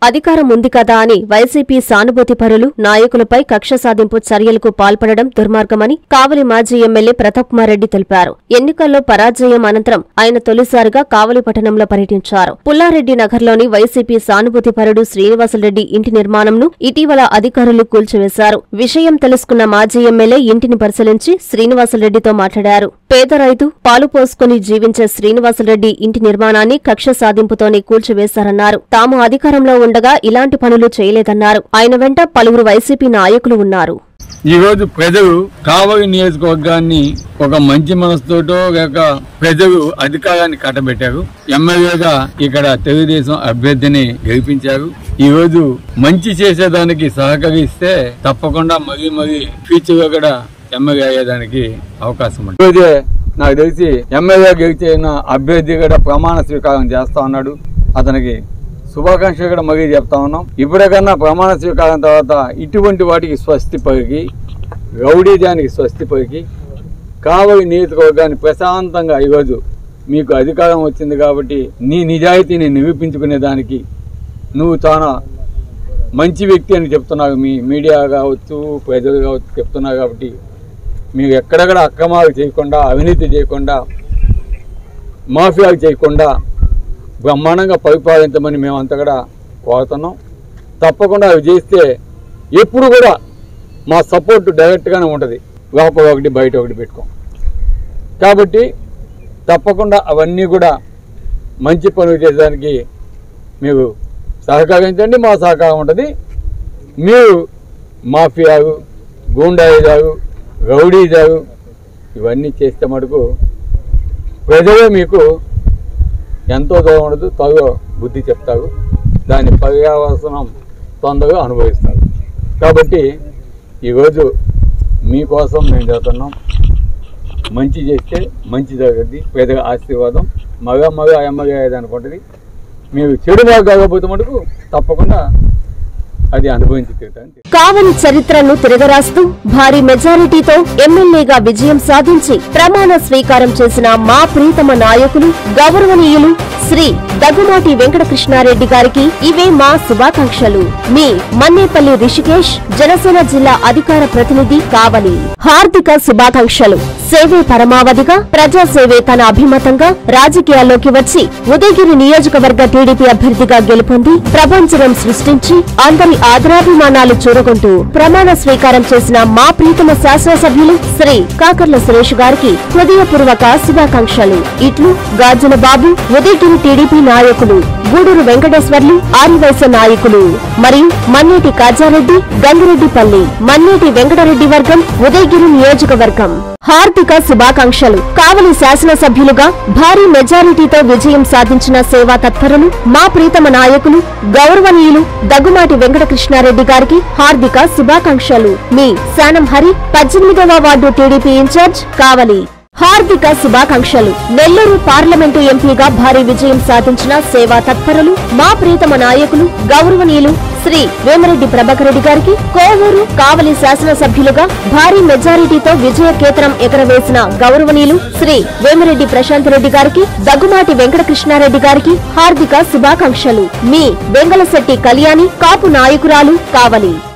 అధికారం ఉంది కదా అని వైసీపీ సానుభూతి పరులు నాయకులపై కక్ష సాధింపు చర్యలకు పాల్పడడం దుర్మార్గమని కావలి మాజీ ఎమ్మెల్యే ప్రతాప్ కుమార్ రెడ్డి తెలిపారు. ఎన్నికల్లో పరాజయం అనంతరం ఆయన తొలిసారిగా కావలి పట్టణంలో పర్యటించారు. పుల్లారెడ్డి నగర్లోని వైసీపీ సానుభూతి పరుడు శ్రీనివాసులరెడ్డి ఇంటి నిర్మాణంను ఇటీవల అధికారులు కూల్చివేశారు. విషయం తెలుసుకున్న మాజీ ఎమ్మెల్యే ఇంటిని పరిశీలించి శ్రీనివాసులరెడ్డితో మాట్లాడారు. పేద రైతు పాలు పోసుకుని జీవించే శ్రీనివాసులరెడ్డి ఇంటి నిర్మాణాన్ని కక్ష సాధింపుతోనే కూల్చివేశారన్నారు. తాము అధికారంలో ఉండగా ఇలాంటి పనులు చేయలేదన్నారు. ఆయన వెంట పలువురు వైసీపీ నాయకులు ఉన్నారు. ఈ రోజు ప్రజలు కావలి నియోజకవర్గాన్ని ఒక మంచి మనసుతోటో లేక ప్రజలు అధికారాన్ని కట్టబెట్టారు. ఎమ్మెల్యేగా ఇక్కడ తెలుగుదేశం అభ్యర్థిని గెలిపించారు. ఈ రోజు మంచి చేసేదానికి సహకరిస్తే తప్పకుండా మరీ ఫ్యూచర్ లో కూడా ఎమ్మెల్యే అయ్యేదానికి అవకాశం ఉంది. ఈరోజే నాకు తెలిసి ఎమ్మెల్యే గెలిచిన అభ్యర్థి కూడా ప్రమాణ స్వీకారం చేస్తా ఉన్నాడు. అతనికి శుభాకాంక్షలు కూడా మరీ చెప్తా ఉన్నాం. ఇప్పటికన్నా ప్రమాణ స్వీకారం తర్వాత ఇటువంటి వాటికి స్వస్తి పలికి, రౌడీజానికి స్వస్తి పలికి కావలి నియోజకవర్గాన్ని ప్రశాంతంగా ఈరోజు మీకు అధికారం వచ్చింది కాబట్టి నీ నిజాయితీని నిరూపించుకునేదానికి నువ్వు చాలా మంచి వ్యక్తి అని చెప్తున్నారు. మీ మీడియా కావచ్చు, ప్రజలు కావచ్చు చెప్తున్నారు. కాబట్టి మీరు ఎక్కడెక్కడ అక్రమాలు చేయకుండా, అవినీతి చేయకుండా, మాఫియాలు చేయకుండా బ్రహ్మాండంగా పరిపాలించమని మేమంతా కూడా కోరుతున్నాం. తప్పకుండా అవి చేస్తే ఎప్పుడు కూడా మా సపోర్ట్ డైరెక్ట్గానే ఉంటుంది. లోపల ఒకటి బయట ఒకటి పెట్టుకోం. కాబట్టి తప్పకుండా అవన్నీ కూడా మంచి పనులు చేసేదానికి మీరు సహకరించండి. మా సహకారం ఉంటుంది. మీరు మాఫియాలు, గూండాయిజాలు, రౌడీజాలు ఇవన్నీ చేస్తే మటుకు ప్రజలే మీకు ఎంతో దూరం ఉండదు, త్వరగా బుద్ధి చెప్తారు. దాని పర్యావసనం తొందరగా అనుభవిస్తారు. కాబట్టి ఈరోజు మీకోసం మేము చేస్తున్నాం. మంచి చేస్తే మంచి జరుగుద్ది. పేదల ఆశీర్వాదం మగ ఎమ్మగా అయ్యేదనుకుంటుంది. మీరు చెడు మార్గాకపోతే మటుకు తప్పకుండా అది అనుభవించి తీరుతాను. కావలి చరిత్రను తిరగరాస్తూ భారీ మెజారిటీతో ఎమ్మెల్యేగా విజయం సాధించి ప్రమాణ స్వీకారం చేసిన మా ప్రీతమ నాయకులు గౌరవనీయులు శ్రీ దగ్గుమాటి వెంకటకృష్ణారెడ్డి గారికి ఇవే మా శుభాకాంక్షలు. మీ మన్నేపల్లి రిషికేష్, జనసేన జిల్లా అధికార ప్రతినిధి కావలి. హార్దిక శుభాకాంక్షలు. సేవే పరమావధిగా, ప్రజాసేవే తన అభిమతంగా రాజకీయాల్లోకి వచ్చి ఉదయగిరి నియోజకవర్గ టీడీపీ అభ్యర్థిగా గెలుపొంది ప్రభంజనం సృష్టించి అందరి ఆదరాభిమానాలు చూరగొంటూ ప్రమాణ స్వీకారం చేసిన మా ప్రీతమ శాసనసభ్యులు శ్రీ కాకర్ల సురేష్ గారికి హృదయపూర్వక శుభాకాంక్షలు. ఇట్లు గాజుల బాబు, ఉదయగిరి టీడీపీ నాయకులు, గూడూరు వెంకటేశ్వర్లు, ఆదివైశ్య నాయకులు మరియు మన్నేటి కాజారెడ్డి, గంగిరెడ్డిపల్లి, మన్నేటి వెంకటరెడ్డి వర్గం, ఉదయగిరి నియోజకవర్గం. హార్దిక శుభాకాంక్షలు. కావలి శాసనసభ్యులుగా భారీ మెజారిటీతో విజయం సాధించిన సేవా తత్పరులు మా ప్రీతమ నాయకులు గౌరవనీయులు దగ్గుమాటి వెంకటకృష్ణారెడ్డి గారికి హార్దిక శుభాకాంక్షలు. మీ శానం హరి, 18వ వార్డు టీడీపీ ఇన్ఛార్జ్, కావలి. హార్దిక శుభాకాంక్షలు. నెల్లూరు పార్లమెంటు ఎంపీగా భారీ విజయం సాధించిన సేవా తత్పరులు మా ప్రీతమ నాయకులు గౌరవనీయులు శ్రీ వేమిరెడ్డి ప్రభాకర్ రెడ్డి గారికి, కోవూరు కావలి శాసనసభ్యులుగా భారీ మెజారిటీతో విజయకేతనం ఎగరవేసిన గౌరవనీయులు శ్రీ వేమిరెడ్డి ప్రశాంత్ రెడ్డి గారికి, దగ్గుమాటి వెంకటకృష్ణారెడ్డి గారికి హార్దిక శుభాకాంక్షలు. మీ వెంగళశెట్టి కళ్యాణి, కాపు నాయకురాలు, కావలి.